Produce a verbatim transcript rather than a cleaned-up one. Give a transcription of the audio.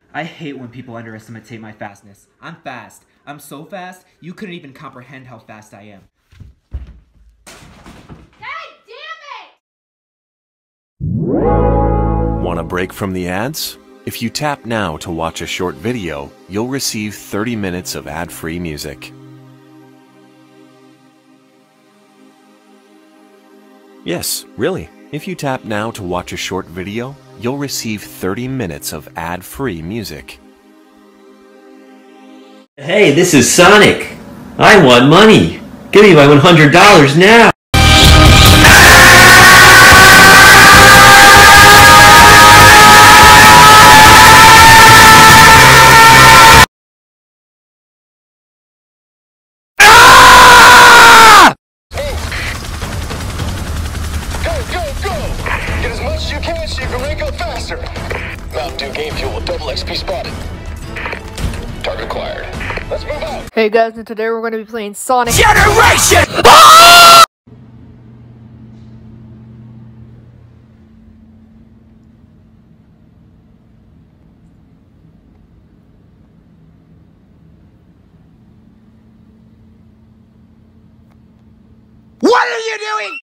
I hate when people underestimate my fastness. I'm fast. I'm so fast, you couldn't even comprehend how fast I am. God damn it! Want a break from the ads? If you tap now to watch a short video, you'll receive thirty minutes of ad-free music. Yes, really. If you tap now to watch a short video, you'll receive thirty minutes of ad-free music. Hey, this is Sonic. I want money. Give me my one hundred dollars now. Get as much as you can so you can rank up faster. Mountain Dew Game Fuel with double X P spotted. Target acquired. Let's move out. Hey guys, and today we're going to be playing Sonic Generation! What are you doing?